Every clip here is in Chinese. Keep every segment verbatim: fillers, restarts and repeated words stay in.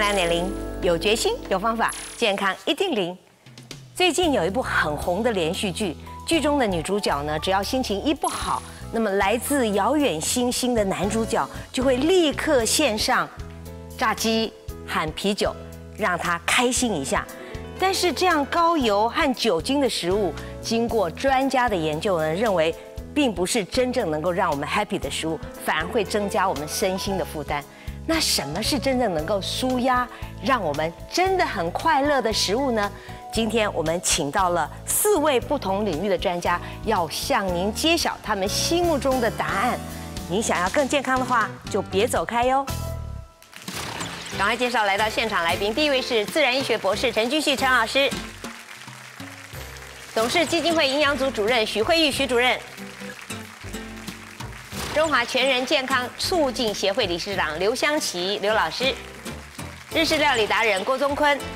两点零，有决心，有方法，健康一定零。最近有一部很红的连续剧，剧中的女主角呢，只要心情一不好，那么来自遥远星星的男主角就会立刻献上炸鸡和啤酒，让她开心一下。但是这样高油和酒精的食物，经过专家的研究呢，认为并不是真正能够让我们 happy 的食物，反而会增加我们身心的负担。那什么是真正能够舒压，让我们真的很快乐的食物呢？今天我们请到了四位不同领域的专家，要向您揭晓他们心目中的答案。您想要更健康的话，就别走开哟。赶快介绍来到现场来宾，第一位是自然医学博士陈君旭陈老师，董事基金会营养组主任许慧玉许主任，中华全人健康促进协会理事长刘香琪刘老师，日式料理达人郭宗坤。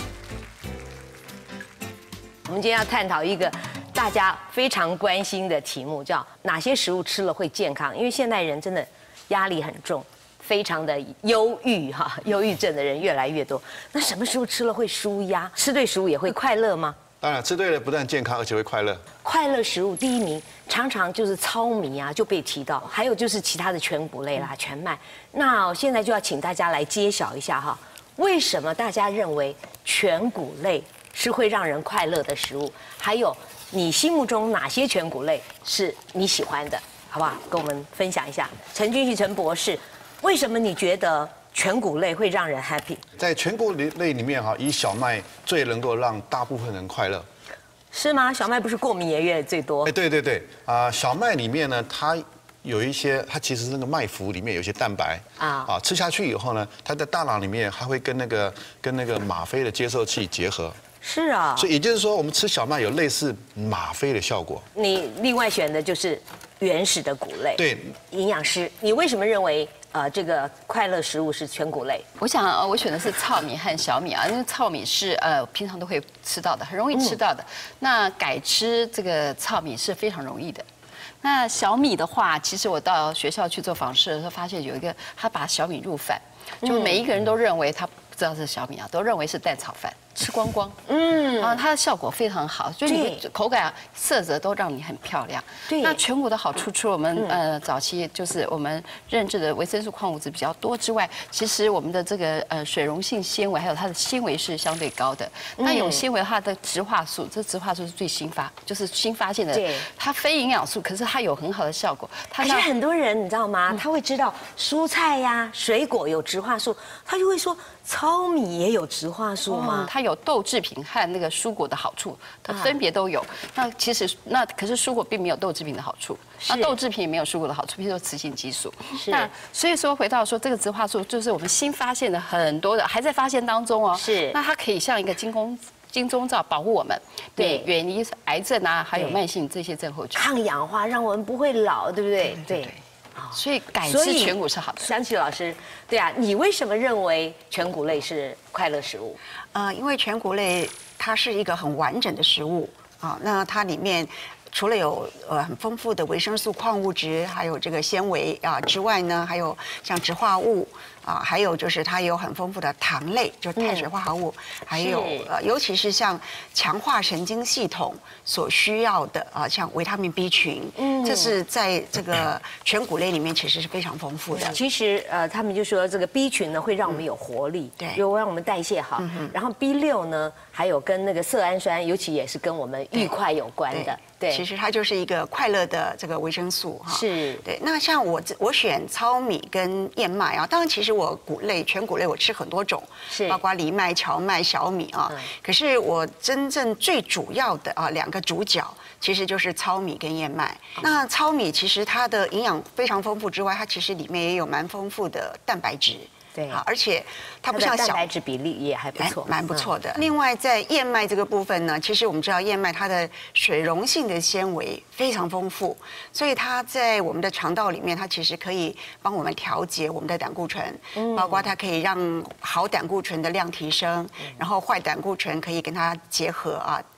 我们今天要探讨一个大家非常关心的题目，叫哪些食物吃了会健康？因为现代人真的压力很重，非常的忧郁哈，忧郁症的人越来越多。那什么食物吃了会舒压？吃对食物也会快乐吗？ 当然，吃对了不但健康，而且会快乐。 快乐食物第一名常常就是糙米啊，就被提到，还有就是其他的全谷类啦、全麦。那现在就要请大家来揭晓一下哈，为什么大家认为全谷类是会让人快乐的食物？还有你心目中哪些全谷类是你喜欢的？好不好？跟我们分享一下。陈君旭陈博士，为什么你觉得全谷类会让人 happy？ 在全谷类里面哈，以小麦最能够让大部分人快乐。 是吗？小麦不是过敏也越最多？ 哎，对对对，啊，小麦里面呢，它有一些，它其实那个麦麸里面有一些蛋白啊，啊，吃下去以后呢，它在大脑里面还会跟那个跟那个吗啡的接受器结合。 是啊， 所以也就是说，我们吃小麦有类似吗啡的效果。 你另外选的就是原始的谷类。 对， 营养师，你为什么认为呃这个快乐食物是全谷类？ 我想呃我选的是糙米和小米啊，因为糙米是呃平常都会吃到的，很容易吃到的。嗯、那改吃这个糙米是非常容易的。那小米的话，其实我到学校去做访视的时候，发现有一个他把小米入饭，就每一个人都认为他不知道是小米啊，都认为是蛋炒饭。吃光光，嗯，啊，它的效果非常好，就你的口感、色泽都让你很漂亮。对，那全谷的好处，除了我们呃早期就是我们认知的维生素、矿物质比较多之外，其实我们的这个呃水溶性纤维还有它的纤维是相对高的。那有纤维它的植化素，这植化素是最新发，就是新发现的，对，它非营养素，可是它有很好的效果。 而且很多人你知道吗？他会知道蔬菜呀、水果有植化素，他就会说糙米也有植化素吗？ 它有豆制品和那个蔬果的好处，它分别都有。那其实那可是蔬果并没有豆制品的好处，那豆制品也没有蔬果的好处，比如说雌性激素。那所以说回到说这个植化素，就是我们新发现的很多的，还在发现当中哦。是。那它可以像一个金钟金钟罩保护我们，对，远离癌症啊，还有慢性这些症候群。 抗氧化，让我们不会老，对不对？对。 所以改吃全谷是好的。 香琪老师，对啊，你为什么认为全谷类是快乐食物？ 呃，因为全谷类它是一个很完整的食物啊，那它里面除了有呃很丰富的维生素、矿物质，还有这个纤维啊之外呢，还有像植化物啊，还有就是它有很丰富的糖类，就是碳水化合物，嗯、还有呃，尤其是像强化神经系统所需要的啊，像维他命 B 群，嗯，这是在这个全谷类里面其实是非常丰富的。 其实呃，他们就说这个 B 群呢会让我们有活力，对，有让我们代谢好，嗯、然后 B 六呢还有跟那个色氨酸，尤其也是跟我们愉快有关的。 对，其实它就是一个快乐的这个维生素哈。 是， 对。那像我我选糙米跟燕麦啊，当然其实我谷类全谷类我吃很多种，是，包括藜麦、荞麦、小米啊。嗯、可是我真正最主要的啊两个主角，其实就是糙米跟燕麦。嗯、那糙米其实它的营养非常丰富之外，它其实里面也有蛮丰富的蛋白质。对，而且它不像小， 蛋白质比例也还不错， 蛮不错的。另外，在燕麦这个部分呢，其实我们知道燕麦它的水溶性的纤维非常丰富，所以它在我们的肠道里面，它其实可以帮我们调节我们的胆固醇，包括它可以让好胆固醇的量提升，然后坏胆固醇可以跟它结合啊。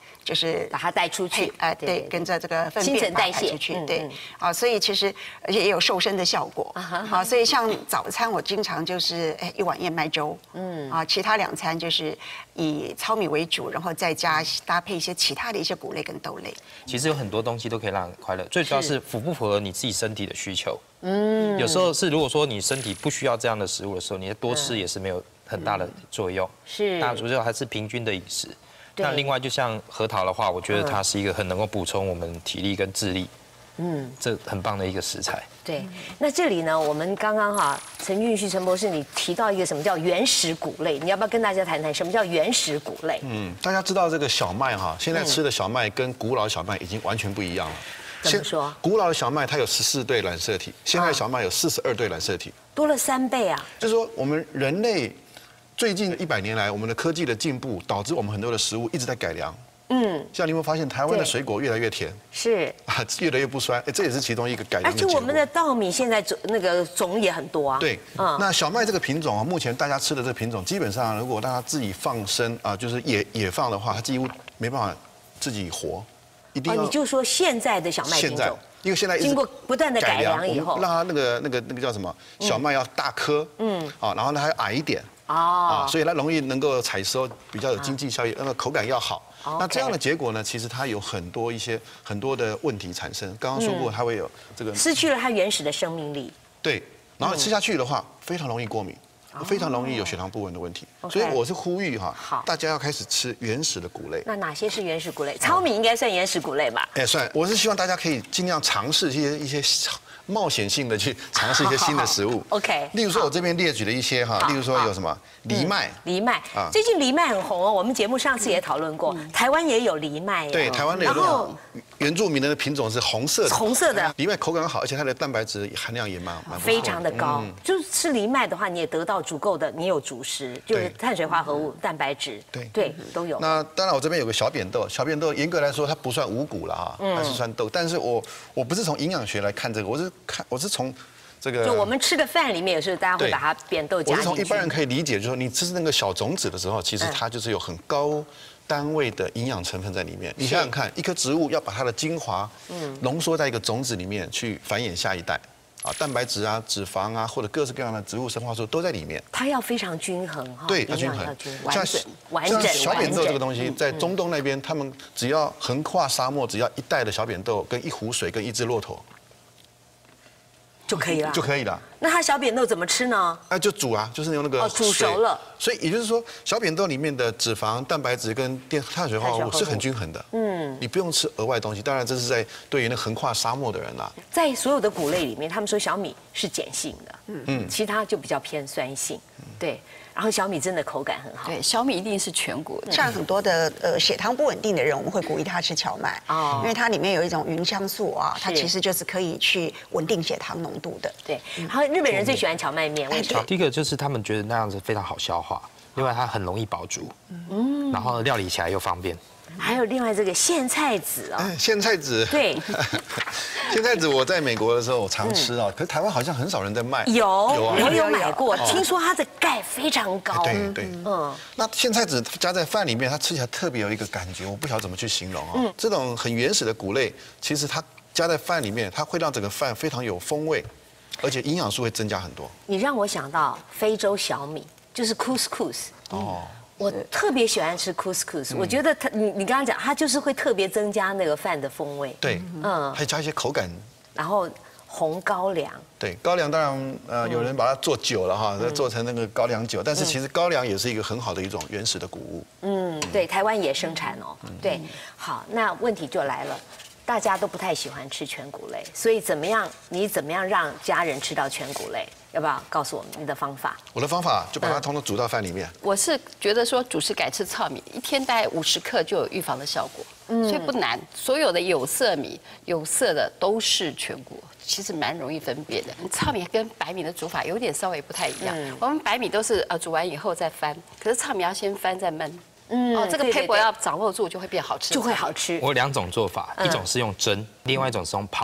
就是把它带出去， 哎，对，跟着这个粪新便陈代谢出去，对，啊，所以其实而且也有瘦身的效果，啊，所以像早餐我经常就是哎一碗燕麦粥，嗯，啊，其他两餐就是以糙米为主，然后再加搭配一些其他的一些谷类跟豆类。 其实有很多东西都可以让人快乐，最主要是符不符合你自己身体的需求。嗯，有时候是如果说你身体不需要这样的食物的时候，你多吃也是没有很大的作用。是，那主要还是平均的饮食。那另外就像核桃的话，我觉得它是一个很能够补充我们体力跟智力。嗯，这很棒的一个食材。 对，那这里呢，我们刚刚哈，陈俊旭陈博士，你提到一个什么叫原始谷类，你要不要跟大家谈谈什么叫原始谷类？ 嗯，大家知道这个小麦哈，现在吃的小麦跟古老的小麦已经完全不一样了。 怎么说？ 古老的小麦它有十四对染色体，现在小麦有四十二对染色体， 多了三倍啊！ 就是说我们人类最近一百年来，我们的科技的进步导致我们很多的食物一直在改良。嗯，像你有没有发现台湾的水果越来越甜？ 是啊，越来越不酸，哎，这也是其中一个改良的结果。 而且我们的稻米现在种那个种也很多啊。 对，嗯，那小麦这个品种啊，目前大家吃的这个品种，基本上如果大家自己放生啊，就是野野放的话，它几乎没办法自己活，一定要。 哦，你就说现在的小麦品种， 因为现在经过不断的改良以后， 让它那个那个那个叫什么小麦要大颗，嗯，啊，然后呢还要矮一点。哦，啊，所以它容易能够采收，比较有经济效益，那个口感要好。那这样的结果呢，其实它有很多一些很多的问题产生。刚刚说过，它会有这个失去了它原始的生命力。 对，然后吃下去的话，非常容易过敏，非常容易有血糖不稳的问题。所以我是呼吁哈，大家要开始吃原始的谷类。 那哪些是原始谷类？糙米应该算原始谷类吧？ 哎，算。我是希望大家可以尽量尝试一些一些。冒险性的去尝试一些新的食物。 OK， 例如说，我这边列举了一些哈，例如说有什么藜麦。 藜麦啊，最近藜麦很红哦。我们节目上次也讨论过，台湾也有藜麦。 对，台湾的有个原住民的品种是红色的。 红色的藜麦口感好，而且它的蛋白质含量也蛮蛮非常的高。就是吃藜麦的话，你也得到足够的，你有主食，就是碳水化合物、蛋白质，对对都有。 那当然，我这边有个小扁豆，小扁豆严格来说它不算五谷了哈，它是算豆。但是我我不是从营养学来看这个，我是看我是从这个， 就我们吃的饭里面也是大家会把它扁豆加进去。 我是从一般人可以理解，就是说你吃那个小种子的时候，其实它就是有很高单位的营养成分在里面。你想想看，一棵植物要把它的精华浓缩在一个种子里面去繁衍下一代。啊，蛋白质啊、脂肪啊，或者各式各样的植物生化素都在里面。 它要非常均衡哈， 对，要均衡， 像完整。 像小扁豆这个东西，在中东那边，他们只要横跨沙漠，只要一袋的小扁豆跟一壶水跟一只骆驼就可以了， 就可以了。 那它小扁豆怎么吃呢？ 哎，就煮啊，就是用那个哦，煮熟了。 所以也就是说，小扁豆里面的脂肪、蛋白质跟电碳水化合物是很均衡的。嗯，你不用吃额外东西。当然，这是在对于那横跨沙漠的人啦。 在所有的谷类里面，他们说小米是碱性的，嗯，其他就比较偏酸性。对，然后小米真的口感很好。 对，小米一定是全谷。 像很多的呃血糖不稳定的人，我们会鼓励他吃荞麦，哦，因为它里面有一种芸香素啊，它其实就是可以去稳定血糖浓度的。 对，然后日本人最喜欢荞麦面，为什么？ 第一个就是他们觉得那样子非常好消化，另外它很容易饱足，嗯，然后料理起来又方便。 还有另外这个苋菜籽啊， 苋菜籽， 对， 苋菜籽我在美国的时候我常吃啊，可是台湾好像很少人在卖。 有，我有买过，听说它的钙非常高。 对对，嗯，那苋菜籽加在饭里面，它吃起来特别有一个感觉，我不晓得怎么去形容啊。这种很原始的谷类，其实它加在饭里面，它会让整个饭非常有风味，而且营养素会增加很多。 你让我想到非洲小米，就是 couscous。哦。我特别喜欢吃 couscous， 我觉得它，你你刚刚讲，它就是会特别增加那个饭的风味。 对，嗯，还加一些口感。 然后红高粱。 对，高粱当然，呃，有人把它做酒了哈，做成那个高粱酒，但是其实高粱也是一个很好的一种原始的谷物。嗯， 对，台湾也生产哦。对，好，那问题就来了。大家都不太喜欢吃全谷类，所以怎么样？你怎么样让家人吃到全谷类？要不要告诉我们你的方法？ 我的方法就把它通通煮到饭里面。 我是觉得说主食改吃糙米，一天大概五十克就有预防的效果，所以不难。所有的有色米、有色的都是全谷，其实蛮容易分辨的。糙米跟白米的煮法有点稍微不太一样，我们白米都是呃煮完以后再翻，可是糙米要先翻再焖。嗯，哦，这个配合要掌握住，就会变好吃， 就会好吃。 我有两种做法，一种是用蒸，另外一种是用泡。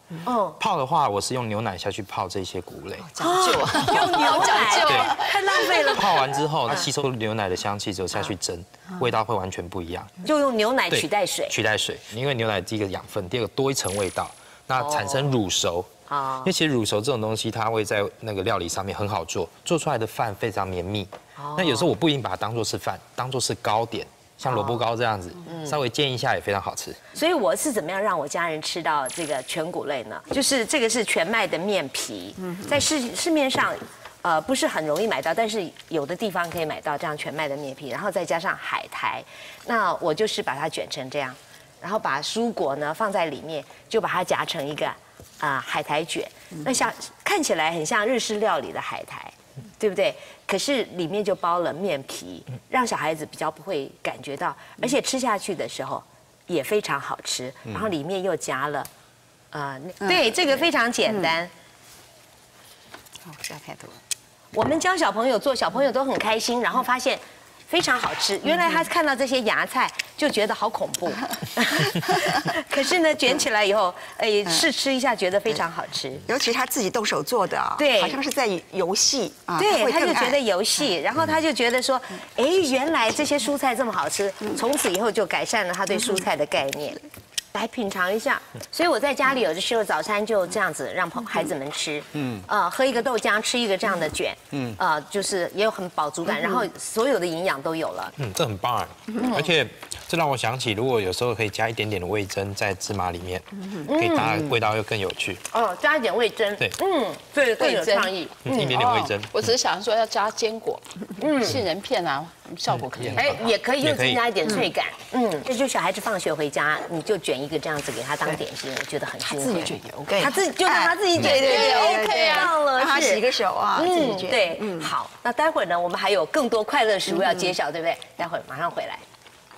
哦，泡的话，我是用牛奶下去泡这些谷类， 讲究啊， 用牛奶， 对， 太浪费了。 泡完之后，它吸收牛奶的香气之后下去蒸，味道会完全不一样。 就用牛奶取代水， 取代水，因为牛奶第一个养分，第二个多一层味道，那产生乳熟。啊，因为其实乳熟这种东西，它会在那个料理上面很好做，做出来的饭非常绵密。那有时候我不一定把它当做是饭，当做是糕点。像萝卜糕这样子，稍微煎一下也非常好吃。 所以我是怎么样让我家人吃到这个全谷类呢？就是这个是全麦的面皮，在市市面上，呃，不是很容易买到，但是有的地方可以买到这样全麦的面皮，然后再加上海苔，那我就是把它卷成这样，然后把蔬果呢放在里面，就把它夹成一个啊、呃、海苔卷，那像看起来很像日式料理的海苔。对不对？可是里面就包了面皮，让小孩子比较不会感觉到，而且吃下去的时候也非常好吃。然后里面又夹了，呃，对，这个非常简单。 好，不要太多。 我们教小朋友做，小朋友都很开心，然后发现非常好吃。原来他看到这些芽菜就觉得好恐怖，可是呢，卷起来以后，哎，试吃一下，觉得非常好吃。 尤其他自己动手做的啊， 对， 好像是在游戏啊， 对，他就觉得游戏，然后他就觉得说，哎，原来这些蔬菜这么好吃，从此以后就改善了他对蔬菜的概念。来品尝一下，所以我在家里有的时候早餐就这样子让孩子们吃，嗯，呃，喝一个豆浆，吃一个这样的卷，嗯，呃，就是也有很饱足感，然后所有的营养都有了， 嗯，这很棒哎，而且这让我想起，如果有时候可以加一点点的味噌在芝麻里面，可以搭味道又更有趣。 哦，加一点味噌， 对， 嗯，对，更有创意， 嗯，一点点味噌。 我只是想说要加坚果，嗯，杏仁片啊，效果可以， 哎，也可以又增加一点脆感，嗯，这就小孩子放学回家，你就卷一个这样子给他当点心，我觉得很幸福。 自己卷也 OK， 他自己就让他自己卷， 对对对 ，OK 啊，了， 让他洗个手啊，自己卷。 对，嗯，好，那待会儿呢，我们还有更多快乐食物要揭晓，对不对？待会儿马上回来。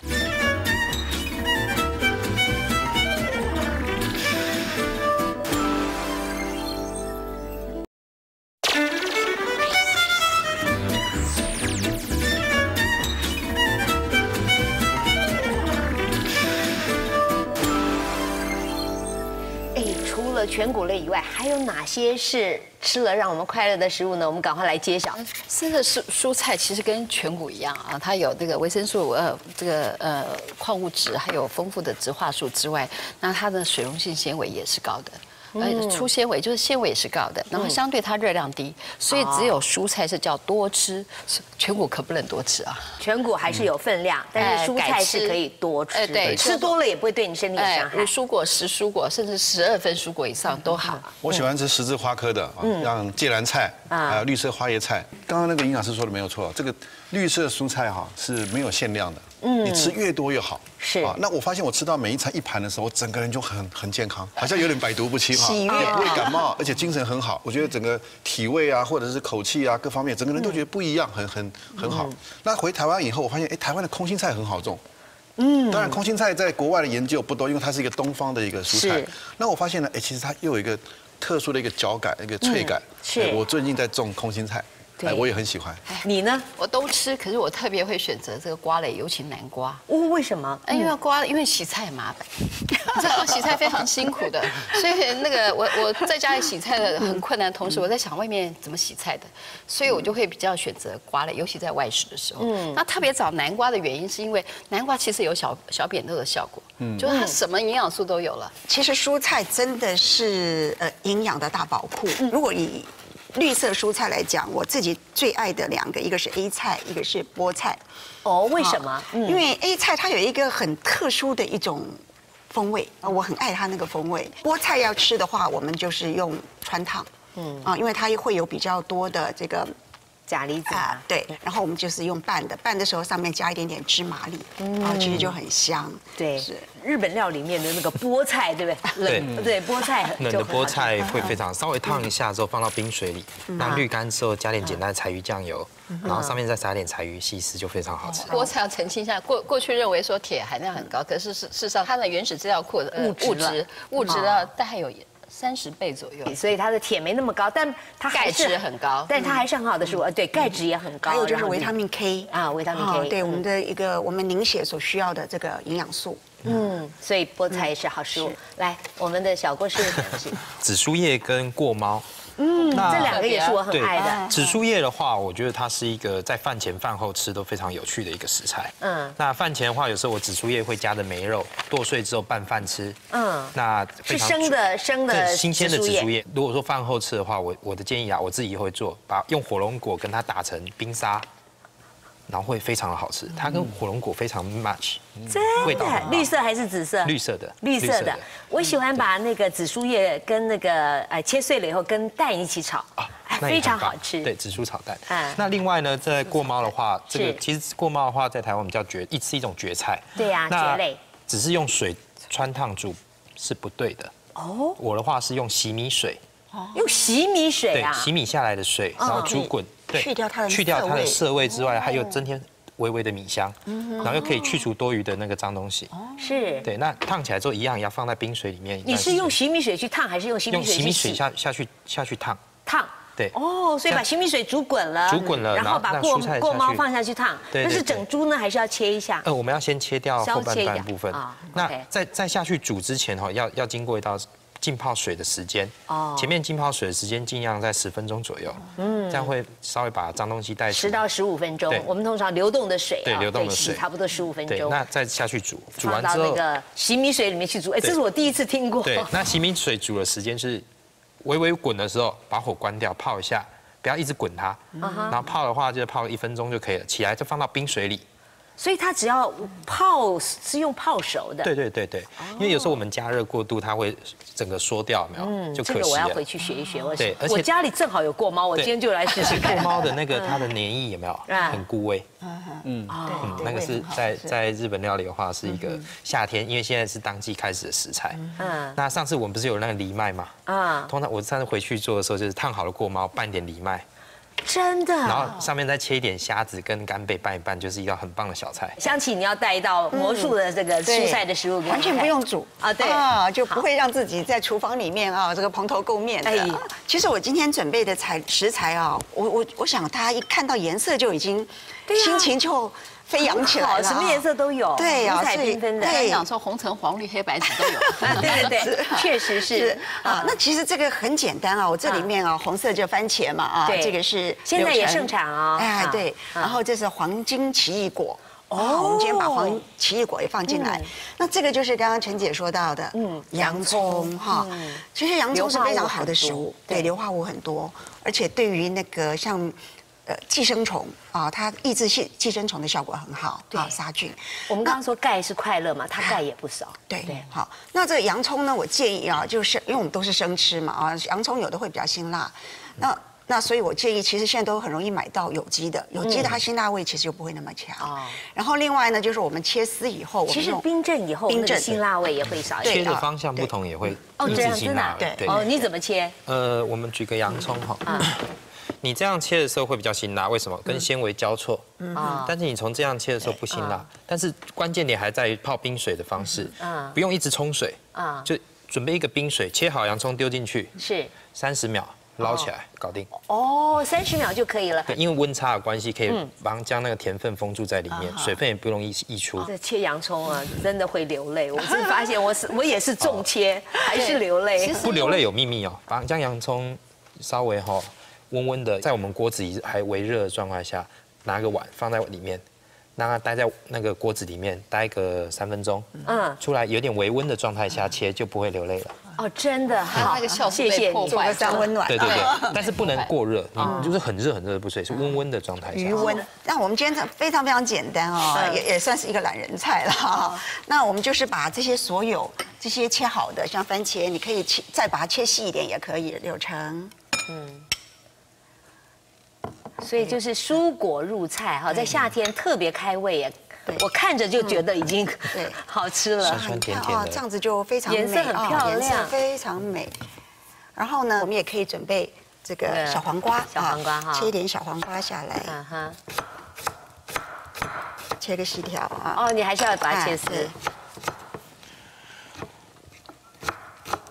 全谷类以外，还有哪些是吃了让我们快乐的食物呢？我们赶快来揭晓。 生的蔬蔬菜其实跟全谷一样啊，它有这个维生素、呃这个呃矿物质，还有丰富的植化素之外，那它的水溶性纤维也是高的。呃，粗纤维就是纤维也是高的，然后相对它热量低，所以只有蔬菜是叫多吃，全谷可不能多吃啊。 全谷还是有分量，但是蔬菜是可以多吃，对，吃多了也不会对你身体有伤害。 五蔬果、十蔬果，甚至十二分蔬果以上都好。 我喜欢吃十字花科的，像芥蓝菜，还有绿色花椰菜。刚刚那个营养师说的没有错，这个绿色蔬菜哈是没有限量的。嗯，你吃越多越好。 是啊，那我发现我吃到每一餐一盘的时候，我整个人就很很健康，好像有点百毒不侵哈，也不会感冒，而且精神很好。我觉得整个体味啊，或者是口气啊，各方面，整个人都觉得不一样，很很很好。那回台湾以后，我发现哎，台湾的空心菜很好种。嗯，当然空心菜在国外的研究不多，因为它是一个东方的一个蔬菜。那我发现呢，哎，其实它又有一个特殊的一个嚼感，一个脆感。是，我最近在种空心菜。哎，我也很喜欢。 你呢？ 我都吃，可是我特别会选择这个瓜类，尤其南瓜。 哦，为什么？ 因为瓜，因为洗菜很麻烦，你知道洗菜非常辛苦的，所以那个我我在家里洗菜的很困难，同时我在想外面怎么洗菜的，所以我就会比较选择瓜类，尤其在外食的时候。嗯，那特别找南瓜的原因是因为南瓜其实有小小扁豆的效果，嗯，就是它什么营养素都有了。 其实蔬菜真的是呃营养的大宝库，如果以绿色蔬菜来讲，我自己最爱的两个，一个是 A 菜，一个是菠菜。 哦，为什么？ 因为 A 菜它有一个很特殊的一种风味，我很爱它那个风味。菠菜要吃的话，我们就是用川烫，嗯啊，因为它会有比较多的这个钾离子啊， 对。然后我们就是用拌的，拌的时候上面加一点点芝麻粒，然后其实就很香。 对，是日本料里面的那个菠菜，对不对？冷对菠菜， 冷的菠菜会非常稍微烫一下之后放到冰水里，那滤干之后加点简单的柴鱼酱油，然后上面再撒点柴鱼细丝，就非常好吃。 菠菜要澄清一下，过过去认为说铁含量很高，可是事事实上它的原始资料库的物质物质呢，带有三十倍左右， 所以它的铁没那么高，但它还是钙质很高， 但它还是很好的食物。呃，对，钙质也很高。 还有就是维他命 K 啊，维他命 K， 对我们的一个我们凝血所需要的这个营养素。 嗯，所以菠菜也是好食物。来，我们的小郭师傅讲是紫苏叶跟过猫。 嗯，这两个也是我很爱的。 紫苏叶的话，我觉得它是一个在饭前饭后吃都非常有趣的一个食材。嗯，那饭前的话，有时候我紫苏叶会加的梅肉剁碎之后拌饭吃。嗯，那是生的生的新鲜的紫苏叶。如果说饭后吃的话，我我的建议啊，我自己会做，把用火龙果跟它打成冰沙。然后会非常的好吃，它跟火龙果非常 match， 真的，绿色还是紫色？ 绿色的， 绿色的。我喜欢把那个紫苏叶跟那个呃切碎了以后跟蛋一起炒，非常好吃。 对，紫苏炒蛋。嗯。那另外呢，在过猫的话，这个其实过猫的话，在台湾我们叫蕨，一是一种蕨菜。 对呀，蕨类。 只是用水汆烫煮是不对的。哦。我的话是用洗米水。 用洗米水啊？ 对，洗米下来的水，然后煮滚。 去掉它的去掉它的涩味之外，还有增添微微的米香，然后又可以去除多余的那个脏东西。 是。 对，那烫起来之后一样要放在冰水里面。 你是用洗米水去烫，还是用洗米水？ 用洗米水下下去下去烫。 烫。 对。 哦，所以把洗米水煮滚了。 煮滚了， 然后把过过猫放下去烫。 对。 那是整株呢，还是要切一下？ 呃，我们要先切掉后半段部分。那在在下去煮之前哈，要要经过一道浸泡水的时间，哦，前面浸泡水的时间尽量在十分钟左右，嗯，这样会稍微把脏东西带出。 十到十五分钟，我们通常流动的水， 对，流动的水， 差不多十五分钟。 对，那再下去煮，煮完之后， 到那个洗米水里面去煮，哎，这是我第一次听过。 对，那洗米水煮的时间是微微滚的时候，把火关掉，泡一下，不要一直滚它，然后泡的话就泡一分钟就可以了，起来就放到冰水里。 所以它只要泡是用泡熟的。 对对对对，因为有时候我们加热过度，它会整个缩掉，没有？嗯，就可惜了。 这个我要回去学一学。 对，而且我家里正好有过猫，我今天就来试试看。 过猫的那个它的黏液有没有很固味？嗯嗯，那个是在在日本料理的话是一个夏天，因为现在是当季开始的食材。嗯，那上次我们不是有那个藜麦吗？啊，通常我上次回去做的时候就是烫好了过猫，拌点藜麦。 真的， 然后上面再切一点虾子跟干贝拌一拌，就是一道很棒的小菜。 香琪，你要带一道魔术的这个蔬菜的食物， 完全不用煮啊，对啊，就不会让自己在厨房里面啊这个蓬头垢面的。哎，其实我今天准备的材食材啊，我我我想大家一看到颜色就已经心情就飞扬起来了， 什么颜色都有， 对呀， 五彩缤纷的。 对，讲说红橙黄绿黑白紫都有。 啊，对对对，确实是啊。那其实这个很简单啊，我这里面啊，红色就番茄嘛啊，这个是现在也盛产啊。 哎，对，然后这是黄金奇异果。哦，我们今天把黄奇异果也放进来。那这个就是刚刚陈姐说到的，嗯，洋葱哈。其实洋葱是非常好的食物，对，硫化物很多，而且对于那个像。呃，寄生虫啊，它抑制寄寄生虫的效果很好，啊，杀菌。 我们刚刚说钙是快乐嘛，它钙也不少。 对对，好。那这个洋葱呢，我建议啊，就是因为我们都是生吃嘛，啊，洋葱有的会比较辛辣，那那所以我建议，其实现在都很容易买到有机的，有机的它辛辣味其实就不会那么强。哦。然后另外呢，就是我们切丝以后， 其实冰镇以后，冰镇辛辣味也会少一点。 切的方向不同也会抑制辛辣味。 对。哦，你怎么切？ 呃，我们举个洋葱哈。你这样切的时候会比较辛辣，为什么？跟纤维交错。嗯。但是你从这样切的时候不辛辣，但是关键点还在于泡冰水的方式。嗯。不用一直冲水。啊。就准备一个冰水，切好洋葱丢进去。 是。 三十秒捞起来，搞定。 哦，三十秒就可以了。 对，因为温差的关系，可以帮将那个甜分封住在里面，水分也不容易溢出。 这切洋葱啊，真的会流泪。我是发现我是我也是重切，还是流泪。 不流泪有秘密哦，把将洋葱稍微哈。温温的，在我们锅子里还微热的状态下，拿个碗放在里面，让它待在那个锅子里面待个三分钟，嗯，出来有点微温的状态下切，就不会流泪了。 哦，真的好， 那个效果被破坏， 三温暖。 对对对，但是不能过热，你就是很热很热的不水，是温温的状态下。 余温。那我们今天非常非常简单哦，也也算是一个懒人菜了。那我们就是把这些所有这些切好的，像番茄，你可以切再把它切细一点也可以，柳橙，嗯。 所以就是蔬果入菜哈，在夏天特别开胃耶。我看着就觉得已经对好吃了， 酸酸甜甜的， 这样子就非常美， 颜色很漂亮， 颜色非常美。然后呢，我们也可以准备这个小黄瓜， 小黄瓜哈， 切一点小黄瓜下来，嗯哼，切个细条啊。 哦，你还是要把它切丝。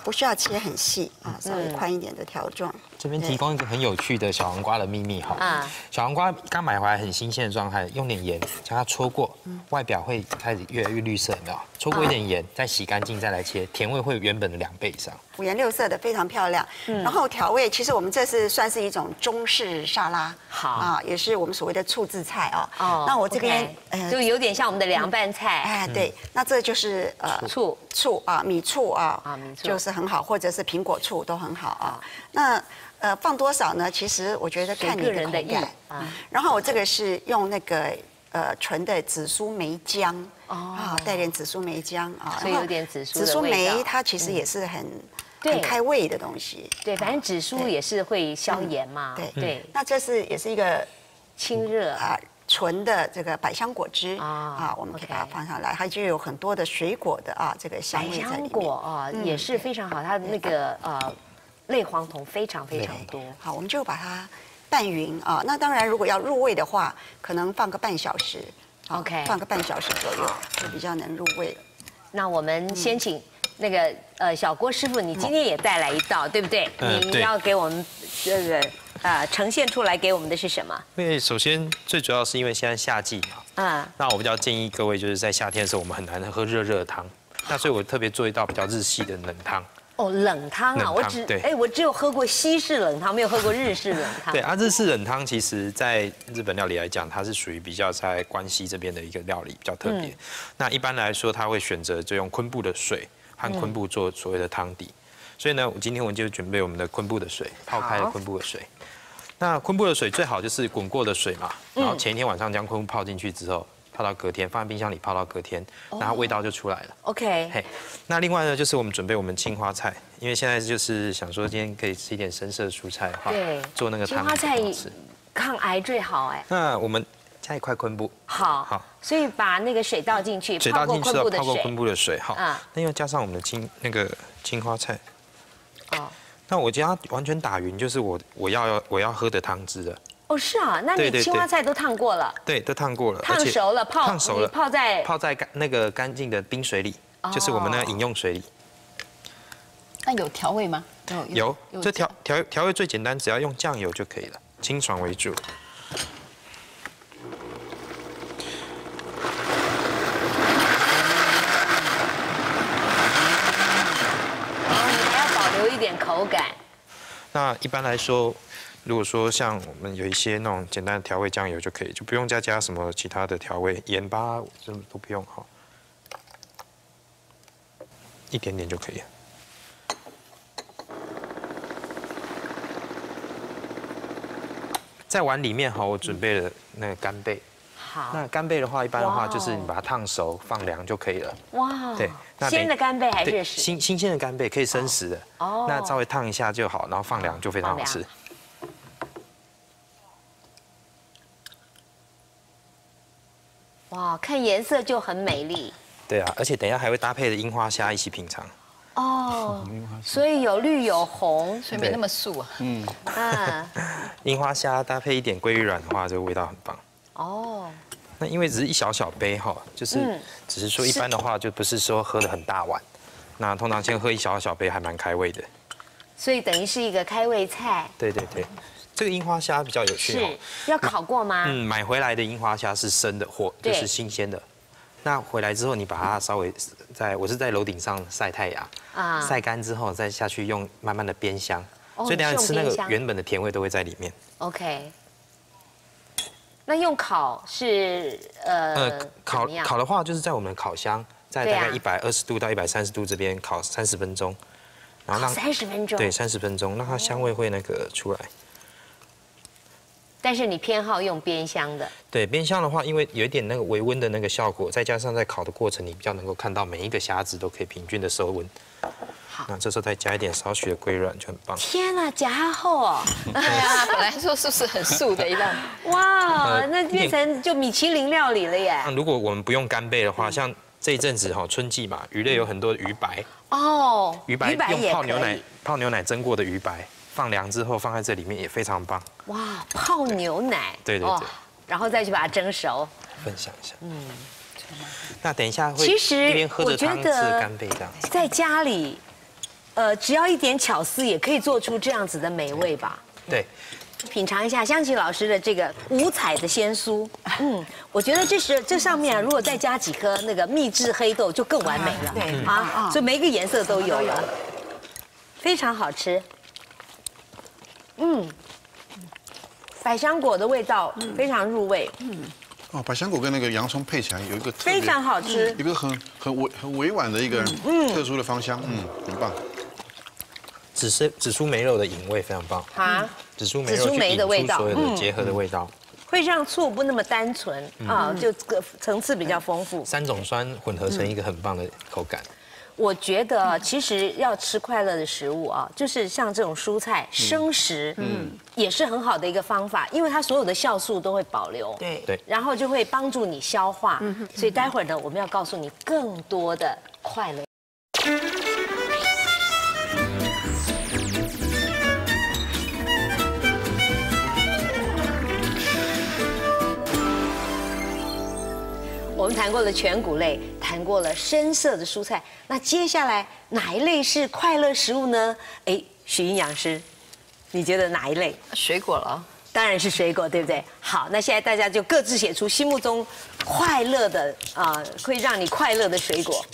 不需要切很细啊，稍微宽一点的条状。 这边提供一个很有趣的小黄瓜的秘密哈。啊。小黄瓜刚买回来很新鲜的状态，用点盐将它搓过，外表会开始越来越绿色，有没有？搓过一点盐，再洗干净再来切，甜味会原本的两倍以上。 五颜六色的，非常漂亮。然后调味，其实我们这是算是一种中式沙拉，好啊，也是我们所谓的醋渍菜啊。哦。那我这边呃，就有点像我们的凉拌菜。 哎，对，那这就是呃醋醋啊，米醋啊，啊米醋就是很好，或者是苹果醋都很好啊。那呃放多少呢？其实我觉得看你的口感啊。然后我这个是用那个呃纯的紫苏梅浆啊，带点紫苏梅浆啊， 所以有点紫苏。 紫苏梅它其实也是很很开胃的东西。 对，反正紫苏也是会消炎嘛。 对对。那这是也是一个清热啊。纯的这个百香果汁啊，我们可以把它放上来，它就有很多的水果的啊这个香味在里面。百香果啊也是非常好，它的那个呃类黄酮非常非常多。 好，我们就把它拌匀啊。那当然，如果要入味的话，可能放个半小时 ，OK， 放个半小时左右就比较能入味了。 那我们先请那个呃小郭师傅，你今天也带来一道，对不对？你要给我们这个。呃，呈现出来给我们的是什么？ 因为首先最主要是因为现在夏季嘛，嗯，那我比较建议各位就是在夏天的时候，我们很难喝热热的汤，那所以我特别做一道比较日系的冷汤。 哦，冷汤啊，我只哎，我只有喝过西式冷汤，没有喝过日式冷汤。 对啊，日式冷汤其实在日本料理来讲，它是属于比较在关西这边的一个料理，比较特别。那一般来说，它会选择就用昆布的水和昆布做所谓的汤底。所以呢，我今天我就准备我们的昆布的水，泡开了昆布的水。那昆布的水最好就是滚过的水嘛，然后前一天晚上将昆布泡进去之后，泡到隔天，放在冰箱里泡到隔天，然后味道就出来了。 OK。 嘿，那另外呢，就是我们准备我们青花菜，因为现在就是想说今天可以吃一点深色蔬菜的话，对，做那个汤。 青花菜抗癌最好哎。 那我们加一块昆布。 好。好。所以把那个水倒进去， 水倒进去了，泡过昆布的水，好。嗯。那又加上我们的青那个青花菜。哦。那我将它完全打匀，就是我我要我要喝的汤汁了。 哦，是啊，那你青花菜都烫过了？ 对，都烫过了， 烫熟了，泡烫熟了， 泡在泡在干那个干净的冰水里，就是我们那个饮用水里。 那有调味吗？ 有，这调调调味最简单，只要用酱油就可以了，清爽为主。 有一点口感。 那一般来说，如果说像我们有一些那种简单的调味酱油就可以，就不用再加什么其他的调味，盐巴这都不用哈，一点点就可以了。在碗里面哈，我准备了那个干贝。好。那干贝的话，一般的话就是你把它烫熟放凉就可以了。哇。对。 鲜的干贝还是新新鲜的干贝，可以生食的。哦。那稍微烫一下就好，然后放凉就非常好吃。 哇，看颜色就很美丽。 对啊，而且等一下还会搭配的樱花虾一起品尝。 哦。所以有绿有红， 所以没那么素啊。嗯。 啊。樱花虾搭配一点鲑鱼卵的话，这个味道很棒。哦。那因为只是一小小杯哈，就是只是说一般的话，就不是说喝的很大碗。那通常先喝一小小杯，还蛮开胃的。 所以等于是一个开胃菜。 对对对，这个樱花虾比较有趣。 是要烤过吗？ 嗯，买回来的樱花虾是生的或就是新鲜的。那回来之后，你把它稍微在我是在楼顶上晒太阳，啊，晒干之后再下去用慢慢的煸香，所以等下吃那个原本的甜味都会在里面。 OK。那用烤是呃呃烤烤的话，就是在我们烤箱，在大概一百二十度到一百三十度这边烤三十分钟， 然后让三十分钟， 对，三十分钟，让它香味会那个出来。 但是你偏好用煸香的？ 对，煸香的话，因为有一点那个微温的那个效果，再加上在烤的过程，你比较能够看到每一个虾子都可以平均的收温。那这时候再加一点少许的龟卵就很棒。 天啊，加厚哦！ 对啊，本来说是不是很素的一道？ 哇，那变成就米其林料理了耶！ 如果我们不用干贝的话，像这一阵子哈春季嘛，鱼类有很多鱼白哦， 鱼白用泡牛奶泡牛奶蒸过的鱼白，放凉之后放在这里面也非常棒。 哇，泡牛奶， 对对对， 然后再去把它蒸熟。 分享一下，嗯，那等一下会一边喝着汤吃干贝这样。 在家里。 呃，只要一点巧思，也可以做出这样子的美味吧？ 对。 品尝一下湘琪老师的这个五彩的鲜酥，嗯，我觉得这是这上面啊，如果再加几颗那个秘制黑豆，就更完美了。 对啊，所以每一个颜色都有了，非常好吃。嗯，百香果的味道非常入味。嗯。 哦，百香果跟那个洋葱配起来有一个特别非常好吃， 一个很很委很委婉的一个特殊的芳香，嗯，很棒。 紫苏紫苏梅肉的饮味非常棒啊，紫苏梅肉去引出所有的结合的味道， 会让醋不那么单纯啊，就个层次比较丰富， 三种酸混合成一个很棒的口感。 我觉得其实要吃快乐的食物啊，就是像这种蔬菜生食，嗯，也是很好的一个方法，因为它所有的酵素都会保留， 对对， 然后就会帮助你消化，所以待会儿呢，我们要告诉你更多的快乐。我们谈过了全谷类，谈过了深色的蔬菜，那接下来哪一类是快乐食物呢？哎，许营养师，你觉得哪一类？ 水果了， 当然是水果，对不对？好，那现在大家就各自写出心目中快乐的啊，会让你快乐的水果。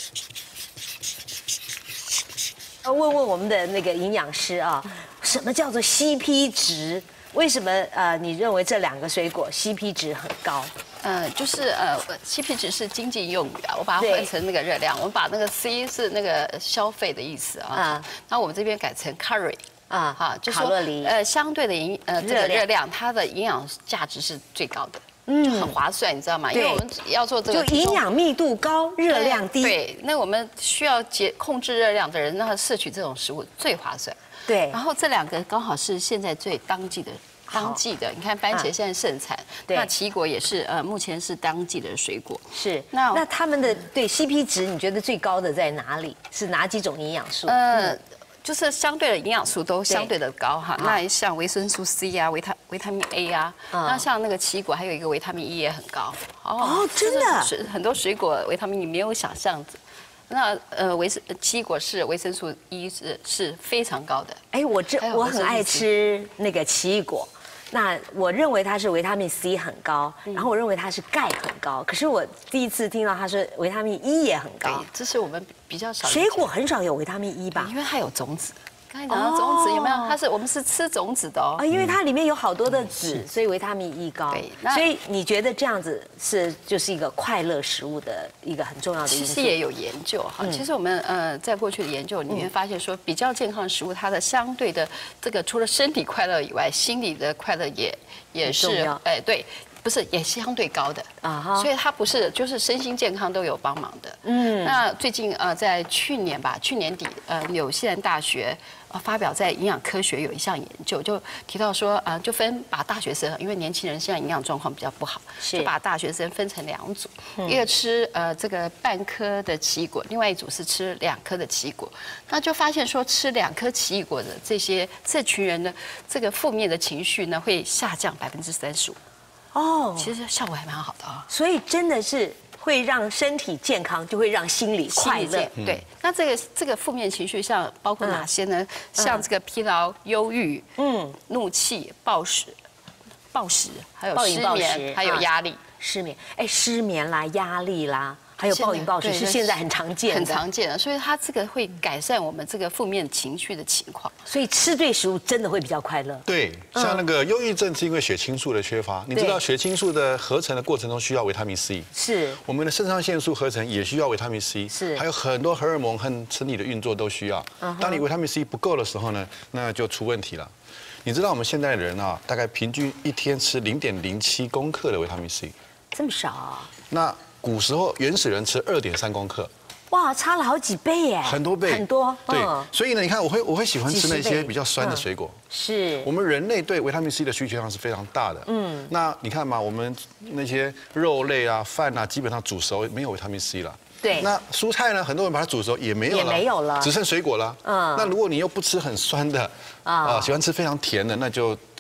要问问我们的那个营养师啊，什么叫做 C P 值？为什么呃，你认为这两个水果 C P 值很高？ 呃，就是呃 ，C P 值是经济用语啊，我把它换成那个热量，我们把那个 C 是那个消费的意思啊，然后我们这边改成 calorie 啊， 哈，就卡路里， 呃，相对的营呃这个热量，它的营养价值是最高的。嗯，很划算，你知道吗？因为我们要做这个， 就营养密度高，热量低。 对，那我们需要节控制热量的人，让他摄取这种食物最划算。 对， 然后这两个刚好是现在最当季的。当季的，你看番茄现在盛产，那奇异果也是呃，目前是当季的水果。 是，那那他们的对 C P 值，你觉得最高的在哪里？是哪几种营养素？呃， 就是相对的营养素都相对的高哈。那像维生素 C 啊，维他维他命 A 啊，那像那个奇异果还有一个维他命 E 也很高。 哦，真的， 是很多水果维他命你没有想象的。那呃维生奇异果是维生素 E 是是非常高的。 哎，我这我很爱吃那个奇异果。那我认为它是维他命 C 很高，然后我认为它是钙很高，可是我第一次听到它是维他命 E 也很高， 对，这是我们比较少。 水果很少有维他命 E 吧？ 因为它有种子。刚才讲到种子有没有？它是我们是吃种子的哦。 啊，因为它里面有好多的籽，所以维他命 E 高。对，所以你觉得这样子是就是一个快乐食物的一个很重要的因素。 其实也有研究哈，其实我们呃在过去的研究里面发现说，比较健康的食物，它的相对的这个除了身体快乐以外，心理的快乐也也是哎对。不是也相对高的啊，所以它不是就是身心健康都有帮忙的。嗯，那最近呃在去年吧，去年底呃纽西兰大学呃发表在营养科学有一项研究，就提到说啊、呃、就分把大学生，因为年轻人现在营养状况比较不好，就把大学生分成两组，一个吃呃这个半颗的奇异果，另外一组是吃两颗的奇异果。那就发现说吃两颗奇异果的这些这群人呢，这个负面的情绪呢会下降百分之三十五。哦，其实效果还蛮好的啊， 所以真的是会让身体健康，就会让心理快乐。 对，那这个这个负面情绪像包括哪些呢？像这个疲劳、忧郁、嗯、怒气、暴食、暴食，还有失眠，还有压力。 失眠，哎，失眠啦，压力啦。还有暴饮暴食是现在很常见的， 很常见的，所以它这个会改善我们这个负面情绪的情况。 所以吃对食物真的会比较快乐。 对，像那个忧郁症是因为血清素的缺乏，你知道血清素的合成的过程中需要维他命 C， 是我们的肾上腺素合成也需要维他命 C， 是还有很多荷尔蒙和身体的运作都需要。当你维他命 C 不够的时候呢，那就出问题了。你知道我们现代人啊，大概平均一天吃零点零七公克的维他命 C， 这么少啊？ 那古时候原始人吃二点三公克， 哇，差了好几倍耶！ 很多倍， 很多。 对，所以呢，你看，我会我会喜欢吃那些比较酸的水果。 是。 我们人类对维他命 C 的需求量是非常大的。嗯。那你看嘛，我们那些肉类啊、饭啊，基本上煮熟没有维他命 C 了。 对。 那蔬菜呢，很多人把它煮熟也没有了， 也没有了， 只剩水果了。嗯。那如果你又不吃很酸的，啊，喜欢吃非常甜的，那就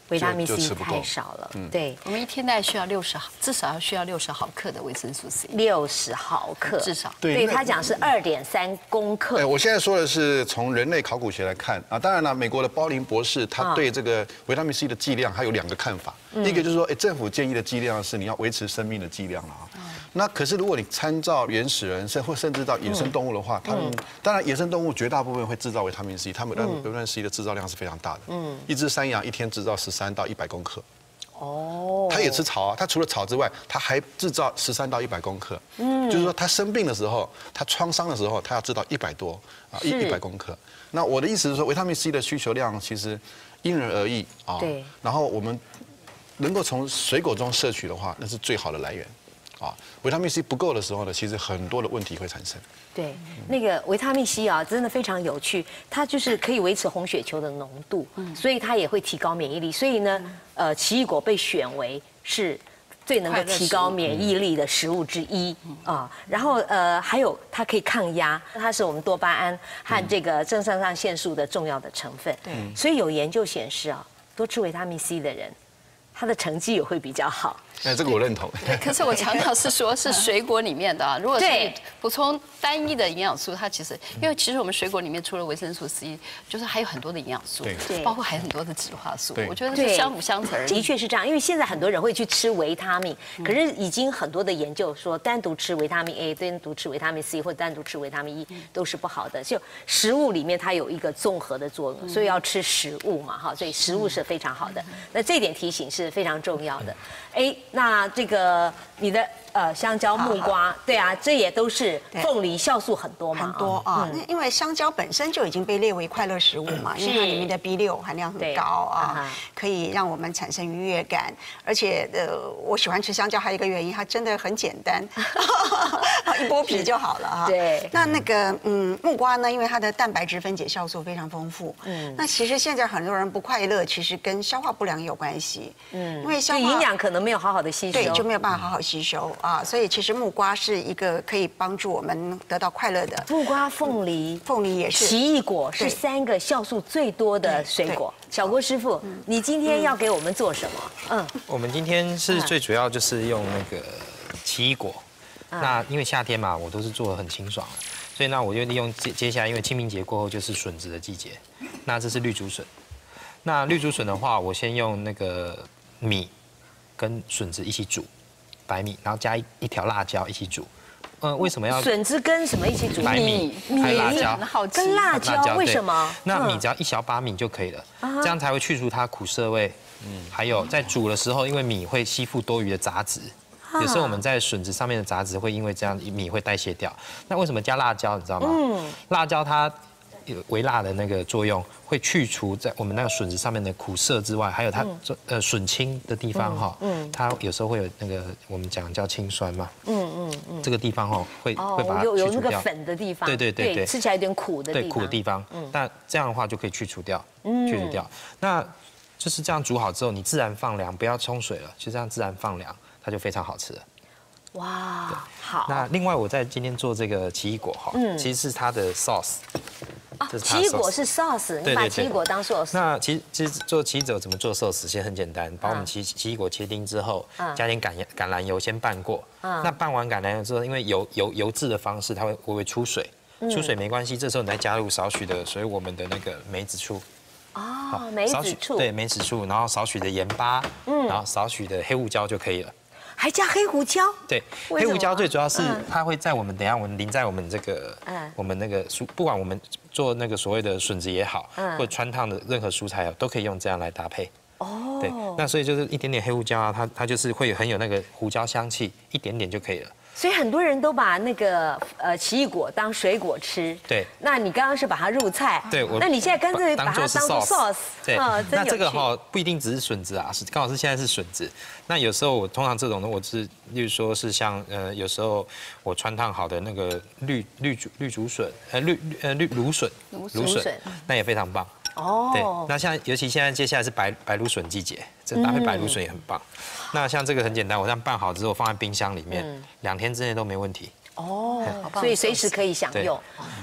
维他命就 C 吃不够太少了。对， 我们一天大概需要六十毫，至少要需要六十毫克的维生素 C， 六十毫克至少。 对对他讲是二点三公克。 哎，我现在说的是从人类考古学来看啊，当然了，美国的包林博士他对这个维他命 C 的剂量，他有两个看法。一个就是说，哎，政府建议的剂量是你要维持生命的剂量了啊。那可是如果你参照原始人，甚或甚至到野生动物的话，他们当然野生动物绝大部分会制造维他命 C， 他们维他命 C 的制造量是非常大的。嗯，一只山羊一天制造十三到一百公克。哦，它也吃草啊，它除了草之外，它还制造十三到一百公克。嗯，就是说它生病的时候，它创伤的时候，它要制造一百多啊，一一百公克。那我的意思是说，维他命 C 的需求量其实因人而异啊。 对。 然后我们能够从水果中摄取的话，那是最好的来源。啊，维他命 C 不够的时候呢，其实很多的问题会产生。 对，那个维他命 C 啊，真的非常有趣，它就是可以维持红血球的浓度，所以它也会提高免疫力。所以呢，呃，奇异果被选为是最能够提高免疫力的食物之一啊。然后呃，还有它可以抗压，它是我们多巴胺和这个正肾上腺素的重要的成分。对，所以有研究显示啊，多吃维他命 C 的人，他的成绩也会比较好。 哎，这个我认同。 可是我强调是说，是水果里面的啊。如果是补充单一的营养素，它其实因为其实我们水果里面除了维生素 C， 就是还有很多的营养素， 对， 包括还有很多的植化素。我觉得对是相辅相成。 的确是这样，因为现在很多人会去吃维他命，可是已经很多的研究说，单独吃维他命 A、单独吃维他命 C 或者单独吃维他命 E 都是不好的。就食物里面它有一个综合的作用，所以要吃食物嘛，哈，所以食物是非常好的。那这点提醒是非常重要的。哎，那这个你的呃香蕉、木瓜，对啊，这也都是凤梨，酵素很多嘛， 很多啊。那因为香蕉本身就已经被列为快乐食物嘛，因为它里面的 B 六 含量很高啊，可以让我们产生愉悦感。而且呃，我喜欢吃香蕉还有一个原因，它真的很简单，一剥皮就好了啊。 对。 那那个嗯木瓜呢，因为它的蛋白质分解酵素非常丰富，嗯，那其实现在很多人不快乐，其实跟消化不良有关系，嗯，因为消化营养可能没有好好的吸收， 对，就没有办法好好吸收啊。所以其实木瓜是一个可以帮助我们得到快乐的。 木瓜、凤梨、 凤梨也是， 奇异果是三个酵素最多的水果。小郭师傅，你今天要给我们做什么？嗯， 我们今天是最主要就是用那个奇异果。那因为夏天嘛，我都是做的很清爽，所以那我就利用接接下来，因为清明节过后就是笋子的季节，那这是绿竹笋。那绿竹笋的话，我先用那个米跟笋子一起煮，白米，然后加一一条辣椒一起煮。呃，为什么要笋子跟什么一起煮？ 白米还有辣椒， 跟辣椒为什么？ 那米只要一小把米就可以了，这样才会去除它苦涩味。嗯，还有在煮的时候，因为米会吸附多余的杂质。有时候我们在笋子上面的杂质会因为这样米会代谢掉。那为什么加辣椒？你知道吗？嗯，辣椒它有微辣的那个作用，会去除在我们那个笋子上面的苦涩之外，还有它呃笋青的地方哈，嗯，它有时候会有那个我们讲叫青酸嘛，嗯嗯嗯，这个地方哈会会把它去除掉。 有有那个粉的地方， 对对对对， 吃起来有点苦的地方， 对苦的地方，嗯，但这样的话就可以去除掉，去除掉。那就是这样煮好之后，你自然放凉，不要冲水了，就这样自然放凉。它就非常好吃了。 哇，好。 那另外我在今天做这个奇异果哈，嗯，其实是它的 sauce。 啊，奇异果是 sauce， 你把奇异果当 sauce。 那其实其实做奇异果怎么做 sauce？ 其实很简单，把我们奇奇异果切丁之后，加点橄橄榄油先拌过。那拌完橄榄油之后，因为油油油渍的方式，它会会会出水，出水没关系，这时候你再加入少许的，所以我们的那个梅子醋。 哦，梅子醋。 对，梅子醋，然后少许的盐巴，嗯，然后少许的黑胡椒就可以了。 还加黑胡椒？ 对，黑胡椒最主要是它会在我们等一下我们淋在我们这个，我们那个蔬，不管我们做那个所谓的笋子也好，或者川烫的任何蔬菜都可以用这样来搭配。哦，对，那所以就是一点点黑胡椒啊，它它就是会很有那个胡椒香气，一点点就可以了。 所以很多人都把那个呃奇异果当水果吃。 对。 那你刚刚是把它入菜。 对。我那你现在干脆把它当做 sauce。 对。那这个哈不一定只是笋子啊，是刚好是现在是笋子。那有时候我通常这种呢，我是例如说是像呃有时候我川烫好的那个绿绿竹绿竹笋，呃绿呃绿芦笋， 芦笋， 那也非常棒。哦。对。那像尤其现在接下来是白白芦笋季节，这搭配白芦笋也很棒。那像这个很简单，我这样拌好之后放在冰箱里面，两天之内都没问题。 哦，所以随时可以享用。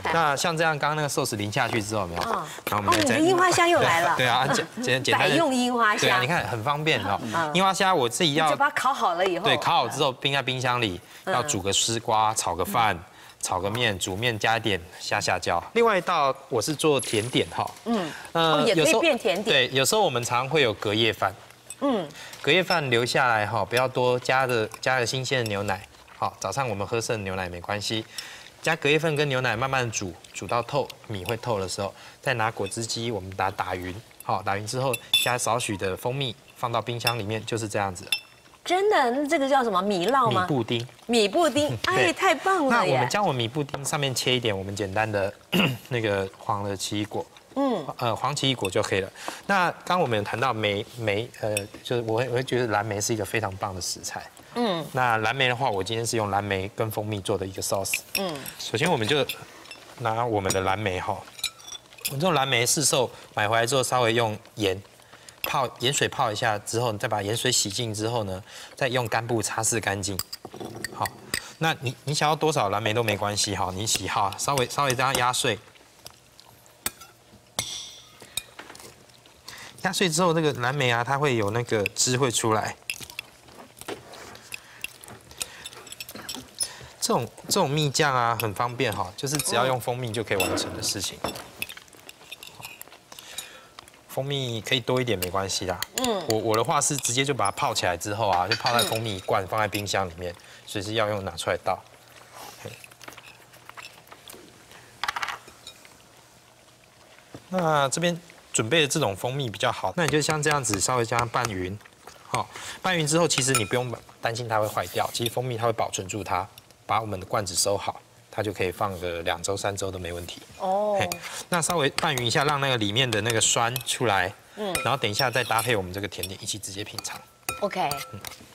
那像这样，刚刚那个寿司淋下去之后，有没有？然后我们再樱花虾又来了。 对啊，简简简单。 百用樱花虾。 对啊，你看很方便哦。樱花虾我自己要就把它烤好了以后。 对，烤好之后冰在冰箱里，要煮个丝瓜，炒个饭。炒个面，煮面加一点虾下椒。另外一道我是做甜点哈，嗯， 呃，也可以变甜点。 对，有时候我们常会有隔夜饭，嗯，隔夜饭留下来哈，不要多，加的加了新鲜的牛奶，好，早上我们喝剩牛奶没关系，加隔夜饭跟牛奶慢慢煮，煮到透，米会透的时候，再拿果汁机我们把它打匀，好，打匀之后加少许的蜂蜜放到冰箱里面，就是这样子。 真的，那这个叫什么米酪吗？ 米布丁。 米布丁，哎，太棒了那我们将我们米布丁上面切一点我们简单的那个黄的奇异果，嗯，呃，黄奇异果就可以了。那刚刚我们有谈到莓莓，呃，就是我会我会觉得蓝莓是一个非常棒的食材，嗯，那蓝莓的话，我今天是用蓝莓跟蜂蜜做的一个 sauce， 嗯，首先我们就拿我们的蓝莓哈，我们这种蓝莓市售买回来之后，稍微用盐。泡盐水泡一下之后，再把盐水洗净之后呢，再用干布擦拭干净。好，那你你想要多少蓝莓都没关系哈，你喜好稍微稍微这样压碎，压碎之后，那个蓝莓啊，它会有那个汁会出来。这种这种蜜酱啊，很方便哈，就是只要用蜂蜜就可以完成的事情。蜂蜜可以多一点没关系啦。嗯，我我的话是直接就把它泡起来之后啊，就泡在蜂蜜一罐，放在冰箱里面，随时要用拿出来倒。那这边准备的这种蜂蜜比较好，那你就像这样子稍微加上拌匀，好，拌匀之后其实你不用担心它会坏掉，其实蜂蜜它会保存住它，把我们的罐子收好。它就可以放个两周、三周都没问题。哦，那稍微拌匀一下，让那个里面的那个酸出来。嗯，然后等一下再搭配我们这个甜点一起直接品尝。 OK。嗯。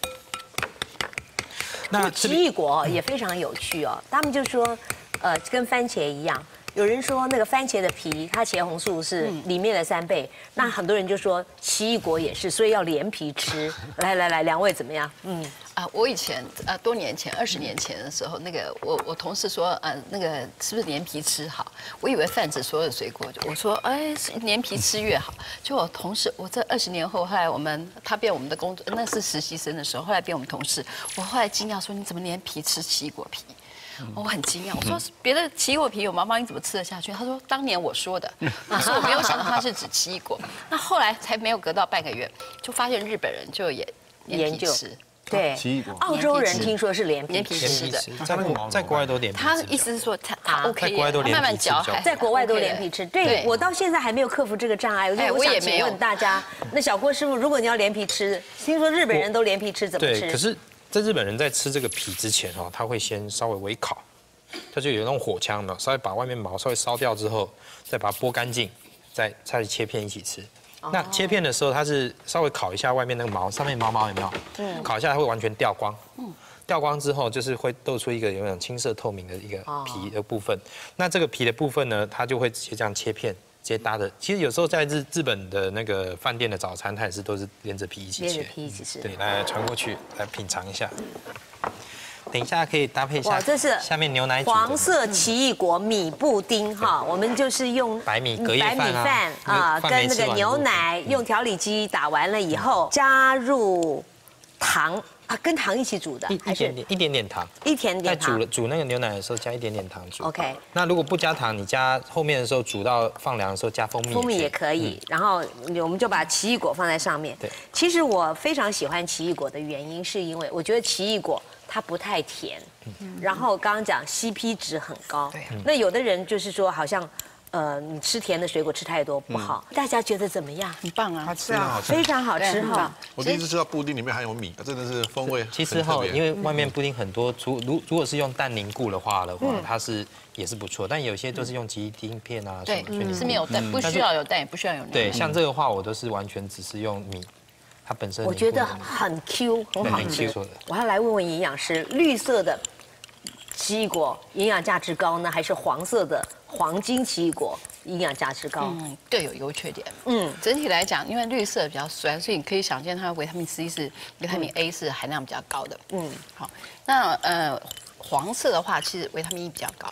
那奇异果也非常有趣哦，他们就说，呃，跟番茄一样。有人说那个番茄的皮，它茄红素是里面的三倍。那很多人就说奇异果也是，所以要连皮吃。来来来，两位怎么样？嗯。 啊，我以前呃多年前，二十年前的时候，那个我我同事说，呃，那个是不是连皮吃好？我以为泛指所有水果，我说，哎，连皮吃越好。就我同事，我这二十年后，后来我们他变我们的工作，那是实习生的时候，后来变我们同事，我后来惊讶说，你怎么连皮吃奇异果皮？我很惊讶，我说别的奇异果皮有毛毛，你怎么吃得下去？他说当年我说的，可是我没有想到他是指奇异果。那后来才没有隔到半个月，就发现日本人就也研究吃。 对， 奇异果。 澳洲人听说是连皮吃的， 在国在国外都连皮吃。 他意思是说他他 OK，慢慢嚼， 在国外都连皮吃。对，我到现在还没有克服这个障碍。我想请问大家，那小郭师傅，如果你要连皮吃，听说日本人都连皮吃，怎么吃？ 对，可是，在日本人在吃这个皮之前哦，他会先稍微微烤，他就有那种火枪嘛，稍微把外面毛稍微烧掉之后，再把它剥干净，再再切片一起吃。那切片的时候，它是稍微烤一下外面那个毛，上面毛毛有没有？嗯，烤一下它会完全掉光。嗯，掉光之后就是会露出一个有点青色透明的一个皮的部分。那这个皮的部分呢，它就会直接这样切片，直接搭的。其实有时候在日日本的那个饭店的早餐，它也是都是连着皮一起切。 连着皮一起吃。 对，来传过去来品尝一下。等一下可以搭配一下。 哇，这是下面牛奶黄色奇异果米布丁哈，我们就是用白米隔夜饭白米饭啊，跟那个牛奶用调理机打完了以后，加入糖啊，跟糖一起煮的， 一一点点一点点糖， 一点点糖。 在煮了煮那个牛奶的时候加一点点糖煮。 OK。 那如果不加糖，你加后面的时候煮到放凉的时候加蜂蜜。 蜂蜜也可以，然后我们就把奇异果放在上面。 对。 其实我非常喜欢奇异果的原因，是因为我觉得奇异果它不太甜，然后刚刚讲 C P 值很高。对。那有的人就是说好像。呃，你吃甜的水果吃太多不好，大家觉得怎么样？ 很棒啊， 它非常好吃， 非常好吃哈。 我第一次知道布丁里面含有米，真的是风味。 其实哈，因为外面布丁很多，如如如果是用蛋凝固的话的话，它是也是不错，但有些都是用鸡丁片啊， 对，是没有蛋，不需要有蛋，也不需要有奶。 对，像这个话，我都是完全只是用米，它本身我觉得很 Q， 很好吃。我要来问问营养师，绿色的奇异果营养价值高呢，还是黄色的黄金奇异果营养价值高？ 嗯，各有优缺点。嗯，整体来讲，因为绿色比较酸，所以你可以想见它的维他命 C 是维他命 A 是含量比较高的。嗯，好，那呃黄色的话，其实维他命 E 比较高。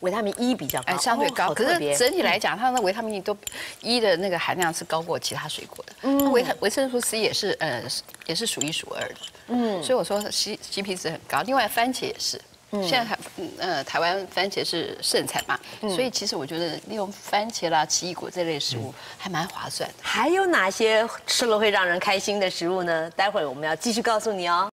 维他命 E 比较高， 哎，相对高。可是好特别整体来讲，它的维他命 E 都 E 的那个含量是高过其他水果的。嗯，维维生素 C 也是呃也是数一数二的。嗯，所以我说 C C P 值很高。另外番茄也是。现在台呃台湾番茄是盛产嘛，所以其实我觉得利用番茄啦、奇异果这类食物还蛮划算的。 还有哪些吃了会让人开心的食物呢？待会儿我们要继续告诉你哦。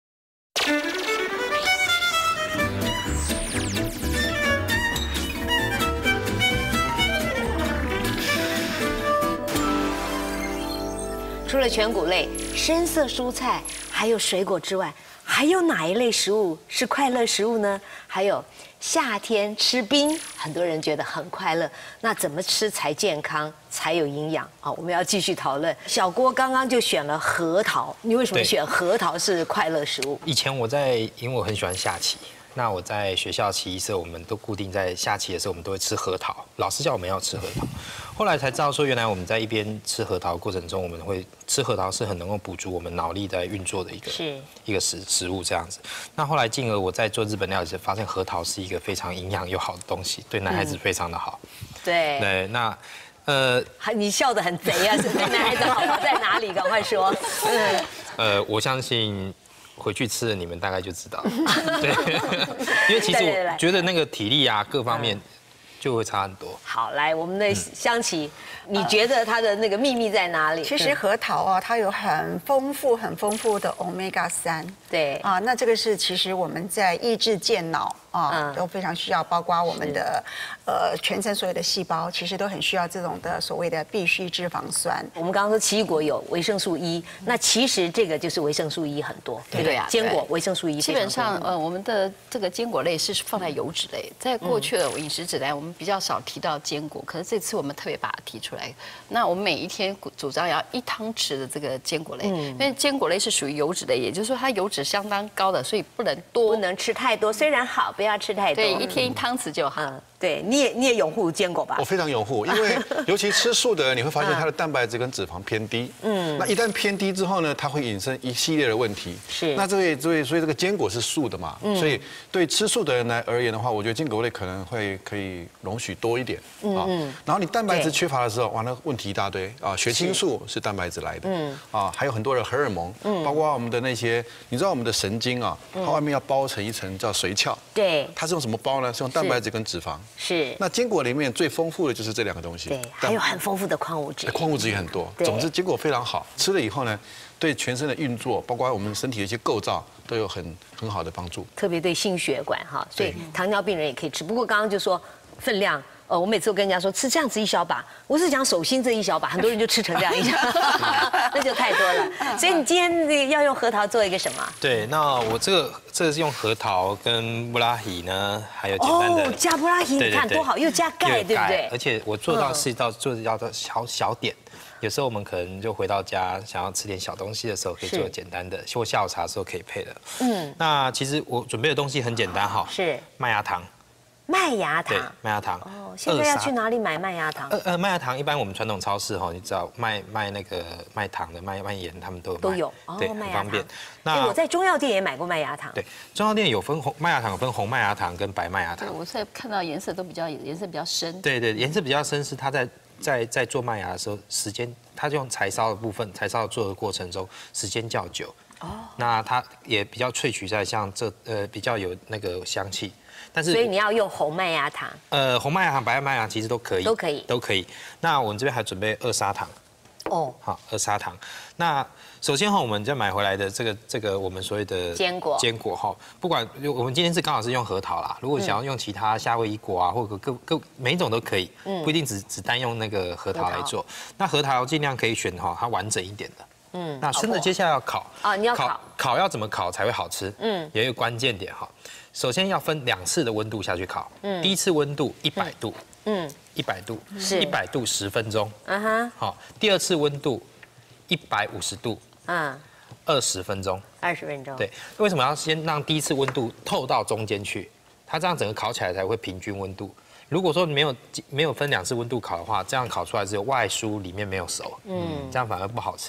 除了全谷类、深色蔬菜还有水果之外，还有哪一类食物是快乐食物呢？还有夏天吃冰，很多人觉得很快乐，那怎么吃才健康、才有营养？好，我们要继续讨论。小郭刚刚就选了核桃，你为什么选核桃是快乐食物？ 以前我在，因为我很喜欢下棋。那我在学校棋艺社，我们都固定在下棋的时候，我们都会吃核桃。老师叫我们要吃核桃，后来才知道说，原来我们在一边吃核桃的过程中，我们会吃核桃是很能够补足我们脑力在运作的一个是一个食食物这样子。那后来进而我在做日本料理时，发现核桃是一个非常营养又好的东西，对男孩子非常的好。 对对，那呃， 你笑得很贼啊！对男孩子好在哪里？赶快说。 嗯，呃，我相信。回去吃了，你们大概就知道。对，因为其实我觉得那个体力啊，各方面就会差很多。 好，来，我们的湘琪，你觉得它的那个秘密在哪里？ 其实核桃啊，它有很丰富、很丰富的 omega 三。 对啊，那这个是其实我们在益智健脑啊都非常需要，包括我们的呃全身所有的细胞，其实都很需要这种的所谓的必需脂肪酸。 我们刚刚说奇异果有维生素 E， 那其实这个就是维生素 E 很多，对不对啊？坚果维生素 E 基本上呃我们的这个坚果类是放在油脂类，在过去的饮食指南我们比较少提到坚果，可是这次我们特别把它提出来。那我们每一天主张要一汤匙的这个坚果类，因为坚果类是属于油脂类，也就是说它油脂相当高的，所以不能多， 不能吃太多。虽然好，不要吃太多。 对，一天一汤匙就好。 嗯，对，你也你也拥护坚果吧？ 我非常拥护，因为尤其吃素的人，你会发现它的蛋白质跟脂肪偏低。嗯，那一旦偏低之后呢，它会引申一系列的问题。 是。 那这位所以所以这个坚果是素的嘛？所以对吃素的人来而言的话，我觉得坚果类可能会可以容许多一点啊。然后你蛋白质缺乏的时候，哇，那问题一大堆啊。血清素是蛋白质来的。嗯。啊，还有很多的荷尔蒙，包括我们的那些，你知道我们的神经啊，它外面要包成一层叫髓鞘。 对。 它是用什么包呢？是用蛋白质跟脂肪。 是。 那坚果里面最丰富的就是这两个东西。 对，还有很丰富的矿物质。 矿物质也很多。总之，坚果非常好，吃了以后呢，对全身的运作，包括我们身体的一些构造，都有很很好的帮助。 特别对心血管哈，所以糖尿病人也可以吃。不过刚刚就说分量。呃，我每次都跟人家说吃这样子一小把，我是讲手心这一小把，很多人就吃成这样一小把，那就太多了。所以你今天要用核桃做一个什么？ 对，那我这个这个是用核桃跟布拉提呢，还有简单的哦，加布拉提，你看多好，又加钙，对不对？ 而且我做到是到做到的小小点。有时候我们可能就回到家，想要吃点小东西的时候，可以做简单的，或下午茶的时候可以配的。嗯，那其实我准备的东西很简单哈， 是麦芽糖。 麦芽糖， 对，麦芽糖。 哦，现在要去哪里买麦芽糖？ 呃呃，麦芽糖一般我们传统超市哈，你知道卖卖那个卖糖的、卖卖盐，他们都有都有， 对，很方便。 那我在中药店也买过麦芽糖。 对，中药店有分红麦芽糖，有分红麦芽糖跟白麦芽糖。 对，我现在看到颜色都比较颜色比较深。 对对，颜色比较深是它在在在做麦芽的时候，时间它就用柴烧的部分，柴烧做的过程中时间较久。哦。那它也比较萃取在像这呃比较有那个香气。但是， 所以你要用红麦芽糖。 呃，红麦芽糖、白麦芽糖其实都可以， 都可以， 都可以。那我们这边还准备二砂糖。哦，好，二砂糖。那首先哈，我们再买回来的这个这个我们所谓的坚果， 坚果哈，不管我们今天是刚好是用核桃啦，如果想要用其他夏威夷果啊，或者各各每一种都可以，不一定只只单用那个核桃来做。那核桃尽量可以选哈它完整一点的。嗯，那甚至接下来要烤啊，你要烤， 烤要怎么烤才会好吃？嗯，有一个关键点哈。首先要分两次的温度下去烤，嗯，第一次温度一百度，嗯，一百度是一百度十分钟，嗯哼，好，第二次温度一百五十度，嗯，二十分钟， 二十分钟， 对，为什么要先让第一次温度透到中间去？它这样整个烤起来才会平均温度。如果说没有没有分两次温度烤的话，这样烤出来只有外酥里面没有熟，嗯，这样反而不好吃。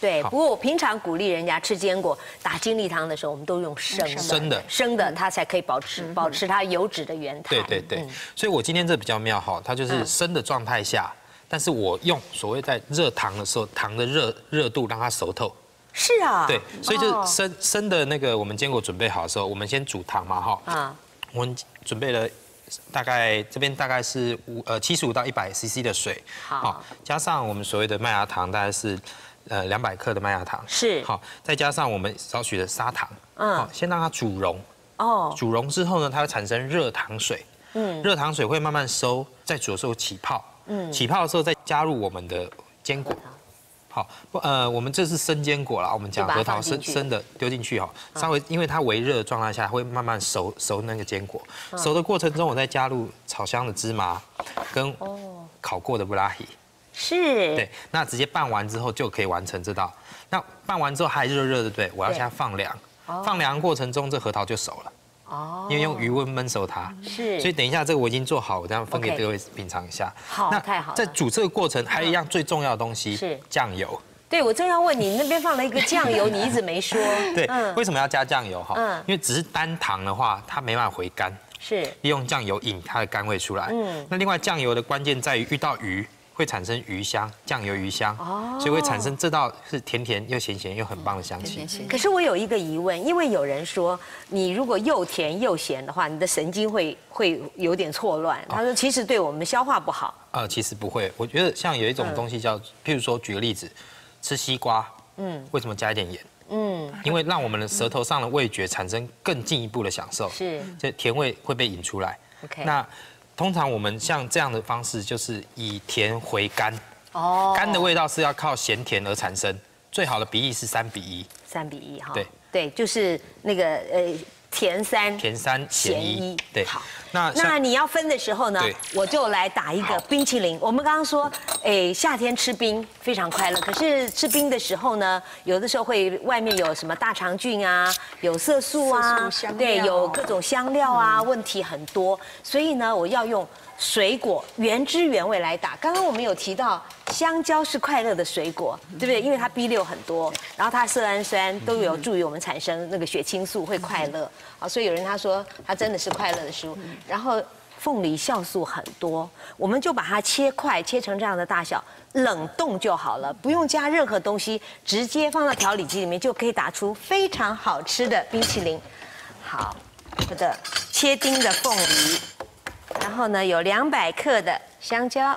对，不过我平常鼓励人家吃坚果，打精力汤的时候，我们都用生的， 生的， 生的，它才可以保持保持它油脂的原态。 对对对，所以我今天这比较妙哈，它就是生的状态下，但是我用所谓在热糖的时候，糖的热热度让它熟透。 是啊， 对，所以就生生的那个我们坚果准备好的时候，我们先煮糖嘛哈，啊，我们准备了。大概这边大概是五呃七十五到一百 C C 的水，好，加上我们所谓的麦芽糖，大概是呃两百克的麦芽糖， 是好，再加上我们少许的砂糖，嗯，好，先让它煮溶，哦，煮溶之后呢，它会产生热糖水，嗯，热糖水会慢慢收，在煮的时候起泡，嗯，起泡的时候再加入我们的坚果。好，呃，我们这是生坚果啦，我们讲核桃生生的丢进去哈，稍微因为它微热的状态下，会慢慢熟熟那个坚果，熟的过程中，我再加入炒香的芝麻跟烤过的布拉希， 是， 对，那直接拌完之后就可以完成这道。那拌完之后还热热的，对，我要先放凉，放凉过程中这核桃就熟了。哦，因为用余温焖熟它， 是， 所以等一下这个我已经做好，我这样分给各位品尝一下。 好，太好了。 在煮这个过程，还有一样最重要的东西是酱油。 对，我正要问你，那边放了一个酱油，你一直没说。 对，为什么要加酱油哈？嗯，因为只是单糖的话，它没办法回甘， 是利用酱油引它的甘味出来。嗯，那另外酱油的关键在于遇到鱼。会产生鱼香，酱油鱼香，哦，所以会产生这道是甜甜又咸咸又很棒的香气。 可是我有一个疑问，因为有人说你如果又甜又咸的话，你的神经会会有点错乱。他说其实对我们消化不好。 呃，其实不会，我觉得像有一种东西叫，譬如说举个例子，吃西瓜，嗯，为什么加一点盐？嗯，因为让我们的舌头上的味觉产生更进一步的享受， 是， 这甜味会被引出来。 OK， 那。通常我们像这样的方式，就是以甜回甘。哦，甘的味道是要靠咸甜而产生，最好的比例是三比一。 三比一哈。 对对，就是那个呃甜三， 甜三咸一。对， 好。那那你要分的时候呢，我就来打一个冰淇淋。我们刚刚说，哎，夏天吃冰非常快乐，可是吃冰的时候呢，有的时候会外面有什么大肠菌啊，有色素啊，对，有各种香料啊，问题很多。所以呢，我要用水果原汁原味来打。刚刚我们有提到香蕉是快乐的水果，对不对？因为它 B 六 很多，然后它色氨酸都有助于我们产生那个血清素，会快乐。好，所以有人他说它真的是快乐的食物。然后凤梨酵素很多，我们就把它切块，切成这样的大小，冷冻就好了，不用加任何东西，直接放到调理机里面就可以打出非常好吃的冰淇淋。好，我的切丁的凤梨，然后呢有两百克的香蕉。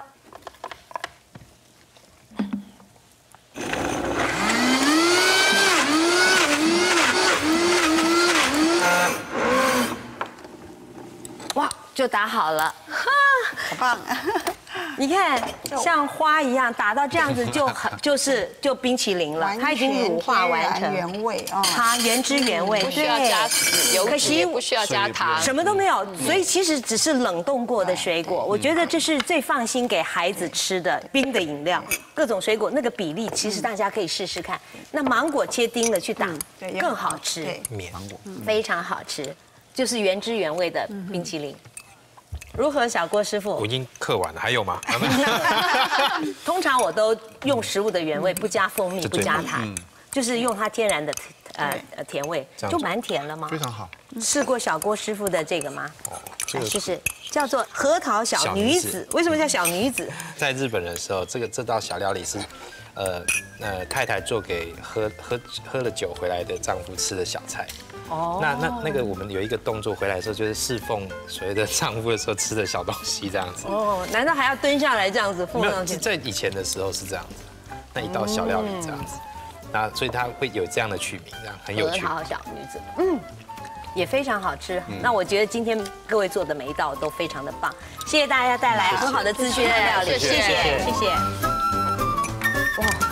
哇，就打好了，哈， 好棒！ 你看，像花一样打到这样子就很就是就冰淇淋了，它已经乳化完成， 原味啊， 它原汁原味， 不需要加油脂，不需要加糖， 什么都没有，所以其实只是冷冻过的水果。我觉得这是最放心给孩子吃的冰的饮料，各种水果那个比例，其实大家可以试试看。那芒果切丁了去打，更好吃， 绵芒果非常好吃。就是原汁原味的冰淇淋，如何，小郭师傅？ 我已经刻完了，还有吗？ 通常我都用食物的原味，不加蜂蜜，不加糖，就是用它天然的呃呃甜味，就蛮甜了吗？ 非常好。 试过小郭师傅的这个吗？哦，这个就是叫做核桃小女子。为什么叫小女子？ 在日本的时候，这个这道小料理是，呃呃太太做给喝喝喝了酒回来的丈夫吃的小菜。哦，那那那个我们有一个动作，回来的时候就是侍奉所谓的丈夫的时候吃的小东西这样子。 哦，难道还要蹲下来这样子奉上去？ 在以前的时候是这样子，那一道小料理这样子，那所以它会有这样的取名，这样很有趣。 核桃小女子，嗯，也非常好吃。那我觉得今天各位做的每一道都非常的棒，谢谢大家带来很好的资讯料理，谢谢谢谢。哇。